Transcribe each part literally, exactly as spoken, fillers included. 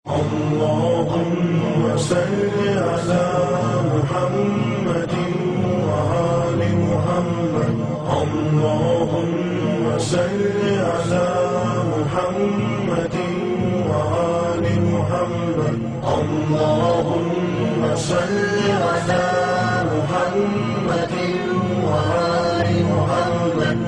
اللهم صل على محمد وآل محمد. اللهم صل على محمد وآل محمد. اللهم صل على محمد وآل محمد.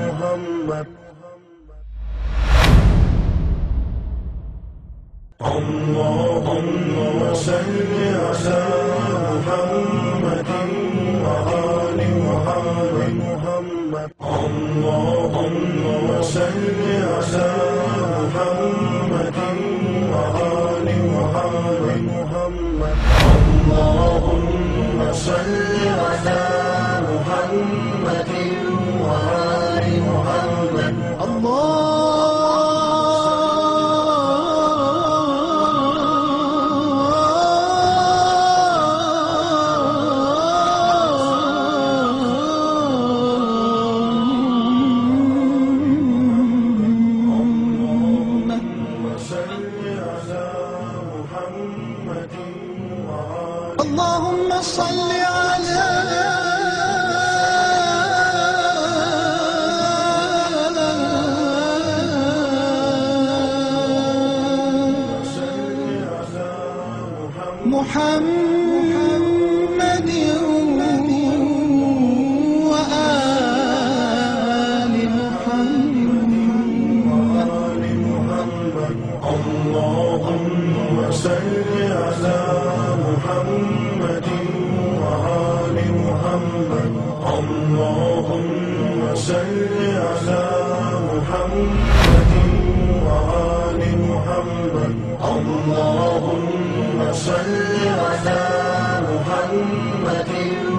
اللهم صل على محمد وآل محمد. اللهم صل على محمد وآل محمد. اللهم صل على محمد وآل محمد. الله اللهم صل على محمد وآل محمد. اللهم صل على محمد وآل محمد. اللهم صل على محمد وآل محمد. اللهم صل على محمد